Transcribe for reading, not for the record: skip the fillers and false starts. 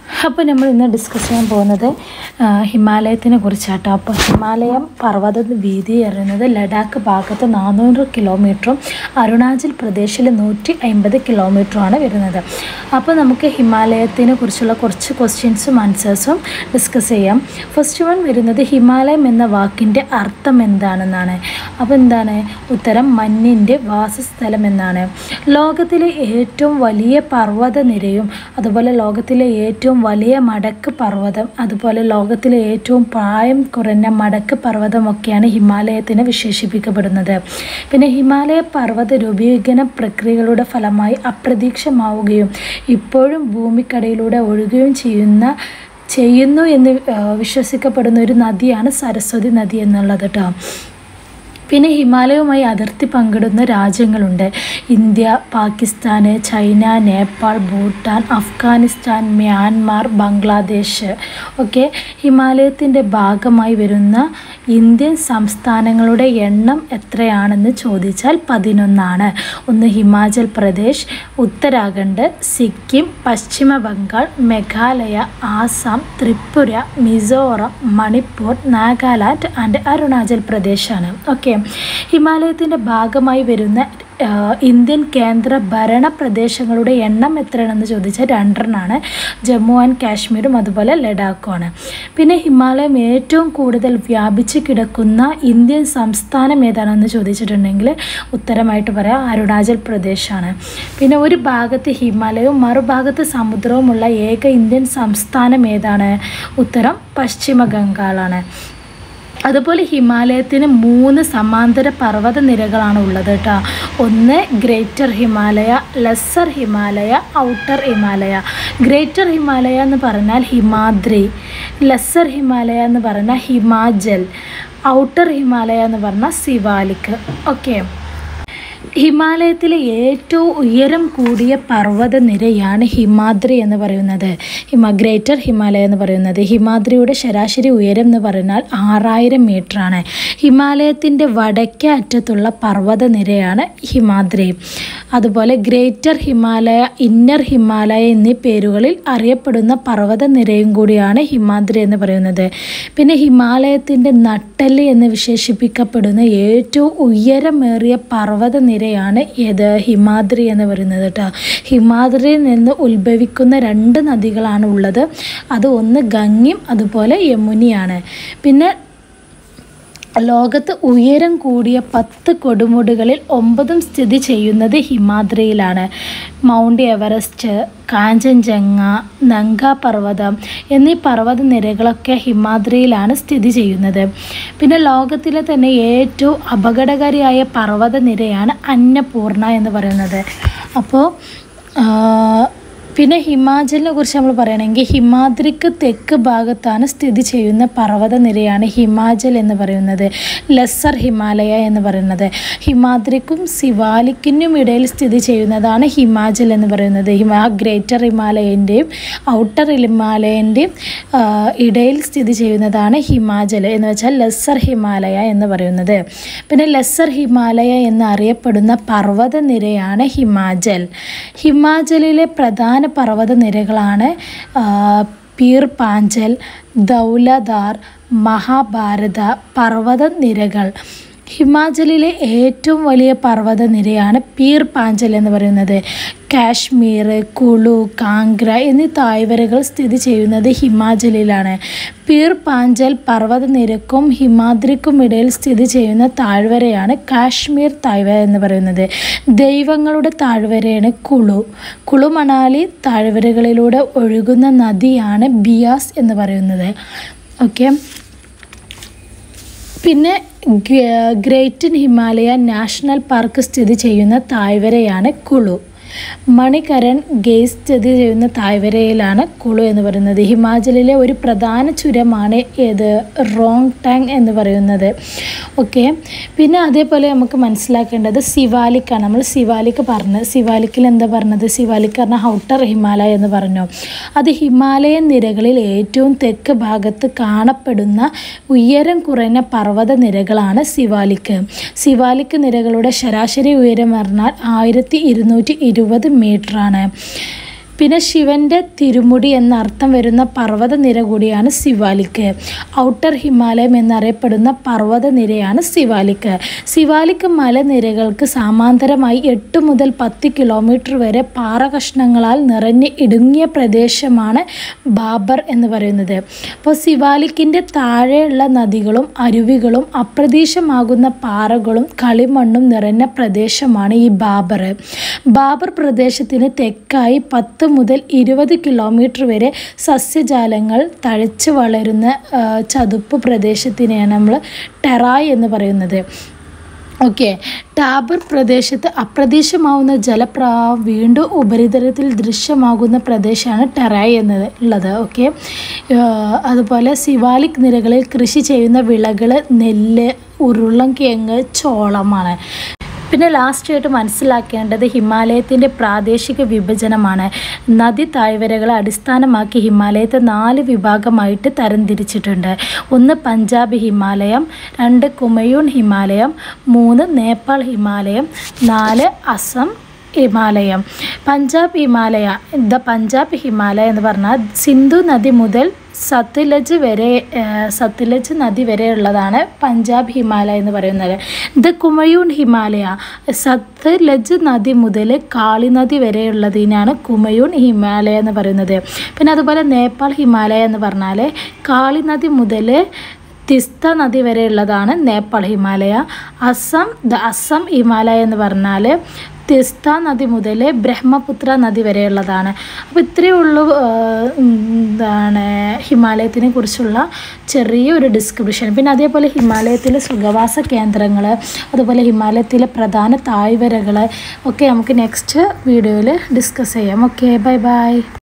അപ്പോൾ നമ്മൾ ഇന്ന് ഡിസ്കസ് ചെയ്യാൻ പോകുന്നത് ഹിമാലയത്തിനെ കുറിച്ചാട്ടോ. അപ്പോൾ ഹിമാലയം പർവ്വത വീതി അറിയുന്നത് ലഡാക്ക് ഭാഗത്ത് 400 കിലോമീറ്ററും അരുണാചൽ പ്രദേശിൽ 150 കിലോമീറ്ററുമാണ് വരുന്നത്. അപ്പോൾ നമുക്ക് ഹിമാലയത്തിനെ കുറിച്ചുള്ള കുറച്ച് ക്വസ്റ്റ്യൻസും ആൻസേഴ്സും ഡിസ്കസ് ചെയ്യാം. ഫസ്റ്റ് വൺ വരുന്നത് ഹിമാലയം എന്ന വാക്കിൻ്റെ അർത്ഥം എന്താണെന്നാണ്. അപ്പോൾ എന്താണ് ഉത്തരം? മഞ്ഞിൻ്റെ വാസസ്ഥലം എന്നാണ്. ലോകത്തിലെ ഏറ്റവും വലിയ പർവ്വത നിരയും അതുപോലെ ലോകത്തിലെ ഏറ്റവും വലിയ മടക്ക് പർവ്വതം അതുപോലെ ലോകത്തിലെ ഏറ്റവും പ്രായം കുറഞ്ഞ മടക്ക് പർവ്വതമൊക്കെയാണ് ഹിമാലയത്തിന് വിശേഷിപ്പിക്കപ്പെടുന്നത്. പിന്നെ ഹിമാലയ പർവ്വത രൂപീകരണ പ്രക്രിയകളുടെ ഫലമായി അപ്രത്യക്ഷമാവുകയും ഇപ്പോഴും ഭൂമിക്കടിയിലൂടെ ഒഴുകുകയും ചെയ്യുന്നു എന്ന് വിശ്വസിക്കപ്പെടുന്ന ഒരു നദിയാണ് സരസ്വതി നദി എന്നുള്ളത് കേട്ടോ. പിന്നെ ഹിമാലയവുമായി അതിർത്തി പങ്കിടുന്ന രാജ്യങ്ങളുണ്ട്. India, Pakistan, China, Nepal, Bhutan, Afghanistan, Myanmar, Bangladesh ഒക്കെ ഹിമാലയത്തിൻ്റെ ഭാഗമായി വരുന്ന ഇന്ത്യൻ സംസ്ഥാനങ്ങളുടെ എണ്ണം എത്രയാണെന്ന് ചോദിച്ചാൽ 11 ഒന്ന് ഹിമാചൽ പ്രദേശ്, ഉത്തരാഖണ്ഡ്, സിക്കിം, പശ്ചിമ ബംഗാൾ, മേഘാലയ, ആസാം, ത്രിപുര, മിസോറം, മണിപ്പൂർ, നാഗാലാൻഡ് ആൻഡ് അരുണാചൽ പ്രദേശാണ്. ഓക്കെ, ഹിമാലയത്തിൻ്റെ ഭാഗമായി വരുന്ന ഇന്ത്യൻ കേന്ദ്ര ഭരണ പ്രദേശങ്ങളുടെ എണ്ണം എത്രയാണെന്ന് ചോദിച്ചാൽ 2 ജമ്മു ആൻഡ് കാശ്മീരും അതുപോലെ ലഡാക്കുമാണ്. പിന്നെ ഹിമാലയം ഏറ്റവും കൂടുതൽ വ്യാപിച്ച് കിടക്കുന്ന ഇന്ത്യൻ സംസ്ഥാനം ഏതാണെന്ന് ചോദിച്ചിട്ടുണ്ടെങ്കിൽ ഉത്തരമായിട്ട് പറയാം അരുണാചൽ പ്രദേശാണ്. പിന്നെ ഒരു ഭാഗത്ത് ഹിമാലയവും മറുഭാഗത്ത് സമുദ്രവുമുള്ള ഏക ഇന്ത്യൻ സംസ്ഥാനം ഏതാണ്? ഉത്തരം പശ്ചിമ ബംഗാളാണ്. അതുപോലെ ഹിമാലയത്തിന് 3 സമാന്തര പർവ്വത നിരകളാണ് ഉള്ളത് കേട്ടോ. ഒന്ന് greater Himalaya, lesser Himalaya, outer Himalaya. Greater Himalaya എന്ന് പറഞ്ഞാൽ ഹിമാദ്രി, ലെസ്സർ ഹിമാലയ എന്ന് പറഞ്ഞാൽ ഹിമാചൽ, ഔട്ടർ ഹിമാലയ എന്ന് പറഞ്ഞാൽ സിവാലിക്. ഓക്കെ, ഹിമാലയത്തിലെ ഏറ്റവും ഉയരം കൂടിയ പർവ്വത നിരയാണ് ഹിമാദ്രി എന്ന് പറയുന്നത്. ഗ്രേറ്റർ ഹിമാലയ എന്ന് പറയുന്നത്. ഹിമാദ്രിയുടെ ശരാശരി ഉയരം എന്ന് പറഞ്ഞാൽ 6000 മീറ്ററാണ്. ഹിമാലയത്തിൻ്റെ വടക്കേ അറ്റത്തുള്ള പർവ്വത നിരയാണ് ഹിമാദ്രി. അതുപോലെ ഗ്രേറ്റർ ഹിമാലയ, ഇന്നർ ഹിമാലയ എന്നീ പേരുകളിൽ അറിയപ്പെടുന്ന പർവ്വത നിരയും കൂടിയാണ് ഹിമാദ്രി എന്ന് പറയുന്നത്. പിന്നെ ഹിമാലയത്തിൻ്റെ നട്ടെല്ല് എന്ന് വിശേഷിപ്പിക്കപ്പെടുന്ന ഏറ്റവും ഉയരമേറിയ പർവ്വത നിരയാണ് ഏത്? ഹിമാദ്രി എന്ന് പറയുന്നത് കേട്ടോ. ഹിമാദ്രിയിൽ നിന്ന് ഉത്ഭവിക്കുന്ന 2 നദികളാണ് ഉള്ളത്. അത് ഒന്ന് ഗംഗയും അതുപോലെ യമുനയാണ്. പിന്നെ ലോകത്ത് ഉയരം കൂടിയ 10 കൊടുമുടികളിൽ 9 സ്ഥിതി ചെയ്യുന്നത് ഹിമാദ്രിയിലാണ്. മൗണ്ട് എവറസ്റ്റ്, കാഞ്ചൻജംഗ, നങ്ക പർവ്വതം എന്നീ പർവ്വത നിരകളൊക്കെ ഹിമാദ്രിയിലാണ് സ്ഥിതി ചെയ്യുന്നത്. പിന്നെ ലോകത്തിലെ തന്നെ ഏറ്റവും അപകടകാരിയായ പർവ്വത നിരയാണ് അന്നപൂർണ എന്ന് പറയുന്നത്. അപ്പോൾ പിന്നെ ഹിമാചലിനെ കുറിച്ച് നമ്മൾ പറയുകയാണെങ്കിൽ ഹിമാദ്രിക്ക് തെക്ക് ഭാഗത്താണ് സ്ഥിതി ചെയ്യുന്ന പർവ്വത നിരയാണ് ഹിമാചൽ എന്ന് പറയുന്നത്. ലെസ്സർ ഹിമാലയ എന്ന് പറയുന്നത്. ഹിമാദ്രിക്കും സിവാലിക്കിനും ഇടയിൽ സ്ഥിതി ചെയ്യുന്നതാണ് ഹിമാചൽ എന്ന് പറയുന്നത്. ഗ്രേറ്റർ ഹിമാലയൻ്റെയും ഔട്ടർ ഹിമാലയൻ്റെയും ഇടയിൽ സ്ഥിതി ചെയ്യുന്നതാണ് ഹിമാചൽ എന്ന് വെച്ചാൽ ലെസ്സർ ഹിമാലയ എന്ന് പറയുന്നത്. പിന്നെ ലെസ്സർ ഹിമാലയ എന്നറിയപ്പെടുന്ന പർവ്വത നിരയാണ് ഹിമാചൽ. ഹിമാചലിലെ പ്രധാന പർവ്വത നിരകളാണ് പീർ പാഞ്ചൽ, ധൗലധാർ, മഹാഭാരത പർവ്വത നിരകൾ. ഹിമാചലിലെ ഏറ്റവും വലിയ പർവ്വത നിരയാണ് പീർ പാഞ്ചൽ എന്ന് പറയുന്നത്. കാശ്മീർ, കുളു, കാംഗ്ര എന്നീ താഴ്വരകൾ സ്ഥിതി ചെയ്യുന്നത് ഹിമാചലിലാണ്. പീർ പാഞ്ചൽ പർവ്വത നിരക്കും ഹിമാദ്രിക്കും ഇടയിൽ സ്ഥിതി ചെയ്യുന്ന താഴ്വരയാണ് കാശ്മീർ താഴ്വര എന്ന് പറയുന്നത്. ദൈവങ്ങളുടെ താഴ്വരയാണ് കുളു. കുളു മണാലി താഴ്വരകളിലൂടെ ഒഴുകുന്ന നദിയാണ് ബിയാസ് എന്ന് പറയുന്നത്. ഓക്കെ, പിന്നെ ഗ്രേറ്റ് ഹിമാലയ നാഷണൽ പാർക്ക് സ്ഥിതി ചെയ്യുന്ന താഴ്വരയാണ് കുളു. മണികരൺ ഗേസ് സ്ഥിതി ചെയ്യുന്ന താഴ്വരയിലാണ് കുളു എന്ന് പറയുന്നത്. ഹിമാചലിലെ ഒരു പ്രധാന ചുരമാണ് ഏത്? റോങ് ടാങ് എന്ന് പറയുന്നത്. ഓക്കെ, പിന്നെ അതേപോലെ നമുക്ക് മനസ്സിലാക്കേണ്ടത് സിവാലിക്കാണ്. നമ്മൾ സിവാലിക്ക് സിവാലിക്കിൽ എന്താ പറഞ്ഞത്? സിവാലിക്ക് പറഞ്ഞാൽ ഔട്ടർ ഹിമാലയ എന്ന് പറഞ്ഞു. അത് ഹിമാലയൻ നിരകളിൽ ഏറ്റവും തെക്ക് ഭാഗത്ത് കാണപ്പെടുന്ന ഉയരം കുറഞ്ഞ പർവ്വത നിരകളാണ് സിവാലിക്ക്. സിവാലിക്ക് നിരകളുടെ ശരാശരി ഉയരം പറഞ്ഞാൽ 1220 മീറ്ററാണ്. പിന്നെ ശിവൻ്റെ തിരുമുടി എന്നർത്ഥം വരുന്ന പർവ്വതനിര കൂടിയാണ് സിവാലിക്. ഔട്ടർ ഹിമാലയം എന്നറിയപ്പെടുന്ന പർവ്വതനിരയാണ് സിവാലിക്. സിവാലിക് മലനിരകൾക്ക് സമാന്തരമായി 8 മുതൽ 10 കിലോമീറ്റർ വരെ പാറകഷ്ണങ്ങളാൽ നിറഞ്ഞ് ഇടുങ്ങിയ പ്രദേശമാണ് ബാബർ എന്ന് പറയുന്നത്. അപ്പോൾ സിവാലിക്കിൻ്റെ താഴെയുള്ള നദികളും അരുവികളും അപ്രതീക്ഷമാകുന്ന പാറകളും കളിമണ്ണും നിറഞ്ഞ പ്രദേശമാണ് ഈ ബാബർ. ബാബർ പ്രദേശത്തിന് തെക്കായി 10 മുതൽ 20 കിലോമീറ്റർ വരെ സസ്യജാലങ്ങൾ തഴച്ച് വളരുന്ന ചതുപ്പ് പ്രദേശത്തിനെയാണ് നമ്മൾ ടെറായ് എന്ന് പറയുന്നത്. ഓക്കെ, ടാബർ പ്രദേശത്ത് അപ്രതീക്ഷമാവുന്ന ജലപ്രവാഹം വീണ്ടും ഉപരിതലത്തിൽ ദൃശ്യമാകുന്ന പ്രദേശമാണ് ടെറായ് എന്നുള്ളത്. ഓക്കെ, അതുപോലെ സിവാലിക് നിരകളിൽ കൃഷി ചെയ്യുന്ന വിളകൾ നെല്ല്, ഉരുളൻകിഴങ്ങ്, ചോളമാണ്. പിന്നെ ലാസ്റ്റായിട്ട് മനസ്സിലാക്കേണ്ടത് ഹിമാലയത്തിൻ്റെ പ്രാദേശിക വിഭജനമാണ്. നദി താഴ്വരകളെ അടിസ്ഥാനമാക്കി ഹിമാലയത്തെ 4 വിഭാഗമായിട്ട് തരംതിരിച്ചിട്ടുണ്ട്. 1 പഞ്ചാബ് ഹിമാലയം, 2 കുമയൂൺ ഹിമാലയം, 3 നേപ്പാൾ ഹിമാലയം, 4 അസം ഹിമാലയം. പഞ്ചാബ് ഹിമാലയ എന്ന് പറഞ്ഞാൽ സിന്ധു നദി മുതൽ സത്ലജ് നദി വരെയുള്ളതാണ് പഞ്ചാബ് ഹിമാലയ എന്ന് പറയുന്നത്. ദ കുമയൂൺ ഹിമാലയ സത്ലജ് നദി മുതൽ കാളി നദി വരെയുള്ളതിനാണ് കുമയൂൺ ഹിമാലയ എന്ന് പറയുന്നത്. പിന്നെ അതുപോലെ നേപ്പാൾ ഹിമാലയ എന്ന് പറഞ്ഞാൽ കാളി നദി മുതൽ തിസ്ത നദി വരെയുള്ളതാണ് നേപ്പാൾ ഹിമാലയ. അസം ഹിമാലയ എന്ന് പറഞ്ഞാൽ തിസ്ത നദി മുതൽ ബ്രഹ്മപുത്ര നദി വരെയുള്ളതാണ്. അപ്പോൾ ഇത്രയേ ഉള്ളൂ ഹിമാലയത്തിനെ കുറിച്ചുള്ള ചെറിയൊരു ഡിസ്ക്രിപ്ഷൻ. പിന്നെ അതേപോലെ ഹിമാലയത്തിലെ സുഖവാസ കേന്ദ്രങ്ങൾ, അതുപോലെ ഹിമാലയത്തിലെ പ്രധാന താഴ്വരകൾ ഒക്കെ നമുക്ക് നെക്സ്റ്റ് വീഡിയോയിൽ ഡിസ്കസ് ചെയ്യാം. Okay, bye by.